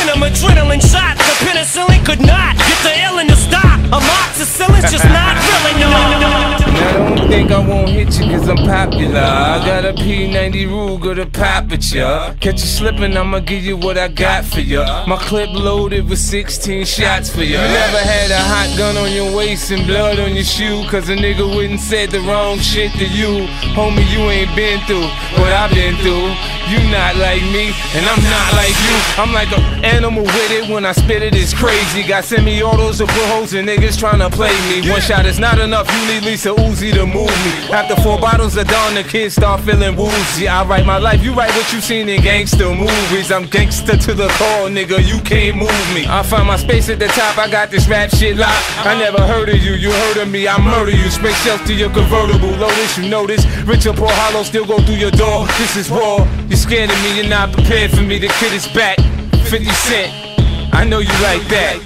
send him adrenaline shot. The penicillin could not get the illin to stop. Amoxicillin's just not really no. Now don't think I won't hit you cause I'm popular. I got a P90 Ruger to pop at ya. Catch you slipping, I'ma give you what I got for ya. My clip loaded with 16 shots for ya. You never had a hot gun on your waist and blood on your shoe cause a nigga wouldn't said the wrong shit to you. Homie, you ain't been through what I've been through. You not like me, and I'm not like you. I'm like an animal with it, when I spit it, it's crazy. Got semi-autos to put holes in niggas tryna play me. One shot is not enough, you need Lisa Uzi to move me. After 4 bottles of Dawn, the kids start feeling woozy. I write my life, you write what you seen in gangster movies. I'm gangster to the core, nigga, you can't move me. I find my space at the top, I got this rap shit locked. I never heard of you, you heard of me, I murder you. Space shelf to your convertible, Lotus, you know this. Richard Paul Hollow still go through your door, this is war. You're scared of me, you're not prepared for me, the kid is back. 50 Cent, I know you like that.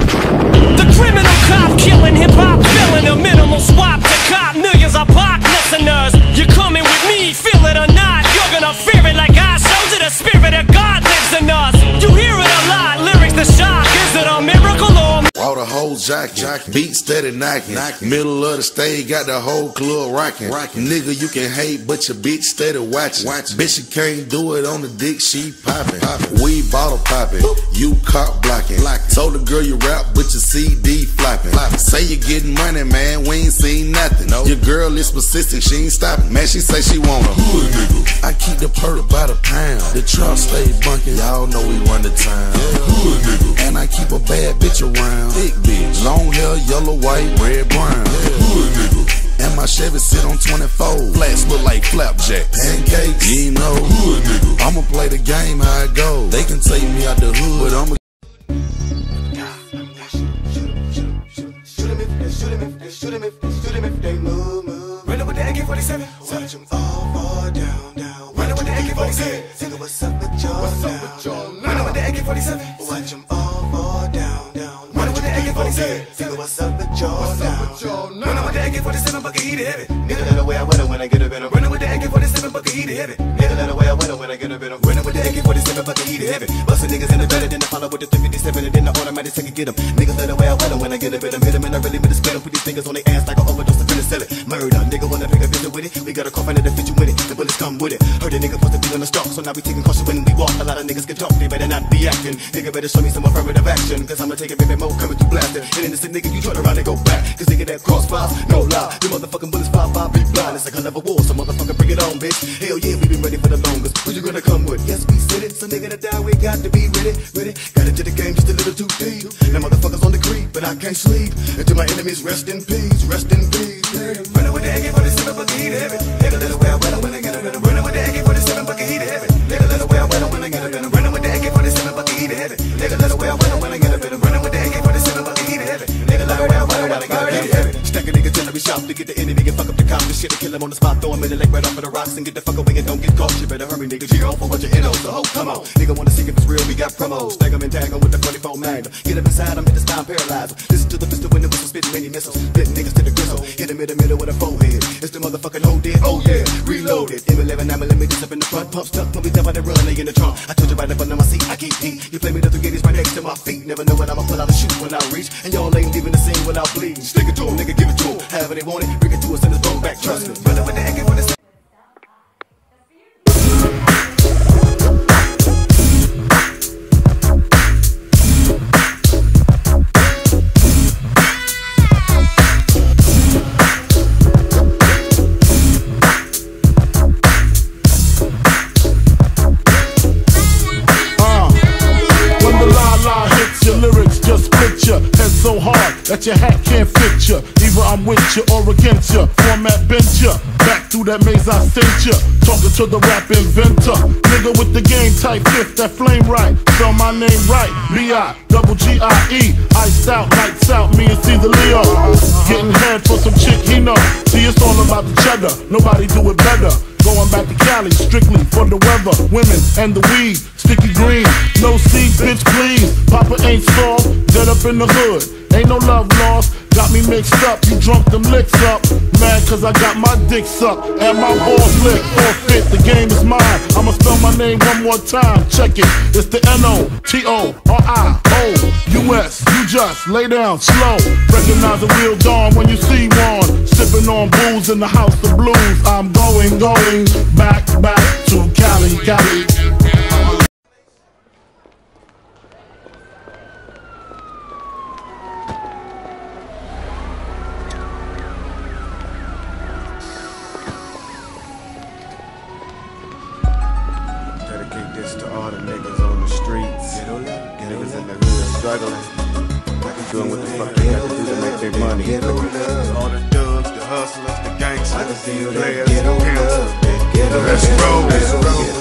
The criminal cop killing hip-hop, filling a minimal swap to cop millions of pop listeners. You coming with me, feel it or not, you're gonna fear it like I showed you. The spirit of God lives in us. You hear it a lot, lyrics the shock. Is it a miracle or all the whole jack, beat steady knocking. Middle of the stage, got the whole club rocking. Nigga, you can hate, but your bitch steady watching. Bitch, you can't do it on the dick, she popping. We bottle popping, you cop blocking. Told the girl you rap, but your CD flopping. Say you getting money, man, we ain't seen nothing. Your girl is persistent, she ain't stopping. Man, she say she want a hood nigga. I keep the perk by the pound. The truck stay bunking, y'all know we run the town. Hood nigga. And I keep a bad bitch around. Big bitch, long hair, yellow, white, red, brown. Hood nigga. And my Chevy sit on 24. Flats look like flapjack. Pancakes, you know. Hood nigga. I'ma play the game how it goes. They can take me out the hood, but I'ma shoot him if they move. Run up with the AK-47. Watch them all fall down. Run up with the AK-47. Nigga, what's up with y'all now? Run up with the AK-47. Watch them all fall down. Run up with the AK-47. Nigga, what's up with y'all now? Run up with the AK-47, bucket heat heavy. Nigga, let away I wet when I get up in him. Run up with the AK-47, bucket heat heavy. Nigga, let away I wet when I get up in him. Run up with the AK-47, bucket heat heavy. Bustin' niggas in the better than I follow with the 357 and then the automatic take and get him. Niggas let away I wet when I get up in him. Hit him and I really with the spit him. Put these fingers on their ass like an overdose of penicillin. Murder, nigga wanna pick a visit with it. We got a coffin that fit you with it. The bullets come with it. Heard a nigga supposed to be on the stalk, so now we taking caution when we walk. A lot of niggas can talk, they better not be acting. Nigga better show me some affirmative action, cause I'ma take a baby mode coming through blasting. And innocent nigga, you turn around and go back, cause nigga that crossfire, no lie. The motherfucking bullets fly by, be blind. It's like a level war, so motherfucker bring it on, bitch. Hell yeah, we been ready for the longest. Who you gonna come with? Yes, we said it. So nigga to die, we got to be ready. Got into the game just a little too deep. Now motherfuckers on the creep, but I can't sleep until my enemies rest in peace, rest in peace. Running with the AK-47, bucket heat heavy. Nigga, let away I wet when I get up in him. Running with the AK-47, bucket heat heavy. Nigga, let away I wet when I get up in him. Running with the AK-47, bucket heat heavy. Nigga, let away I wet when I get up in him. Running with the AK-47, bucket heat heavy. Nigga, let away I wet when I get up in him. Stack a nigga till I be sharp to get the enemy and fuck up the cops. This shit to kill him on the spot, throw him in the leg right off of the rocks and get the fuck away and don't get caught. You better hurry, nigga. G on for what you NO, so ho, come on. Nigga wanna see if it's real, we got promos. Stag him and tag him with the 44 Magnum. Get up inside him, hit the spine, paralyze him. Listen to the pistol when the whistle spitting many missiles. Spitting niggas to the gristle. Hit him in the middle with a forehead. It's the motherfucking whole dead, oh yeah. Reloaded. M11, 9mm up in the front. Pump stuck, when we down by the run, they in the trunk. I told you right up under my seat, I keep heat. You play me the 380s right next to my feet. Never know when I'ma pull out a shoot when I reach. And y'all ain't leaving the scene without bleeding. Stick it to him, nigga, give it to him. However they want it, bring it to us in his bone back, trust me. Run up with the AK-47. So hard that your hat can't fit ya. Either I'm with ya or against ya. Format bent ya. Back through that maze I sent ya. Talking to the rap inventor. Nigga with the game type fifth, that flame right. Spell my name right. B-I-double-G-I-E. Iced out, lights out, me and C the Leo. Getting head for some chick he know. See, it's all about the cheddar. Nobody do it better. Going back to Cali, strictly for the weather, women, and the weed. Sticky green, no seed, bitch please. Papa ain't soft, dead up in the hood. Ain't no love lost. got me mixed up, you drunk them licks up. Mad cause I got my dick sucked and my balls licked. Forfeit, the game is mine. I'ma spell my name one more time, check it. It's the N-O-T-O-R-I-O-U-S. You just lay down slow. Recognize the real dawn when you see one. Sipping on booze in the house of blues. I'm going back to Cali, Cali. Dedicate this to all the niggas on the streets, niggas in the hood struggling, doing what the fuck they got to do to make their money. All the thugs, the hustlers, the gangsters, the players, the pimps. Let's roll.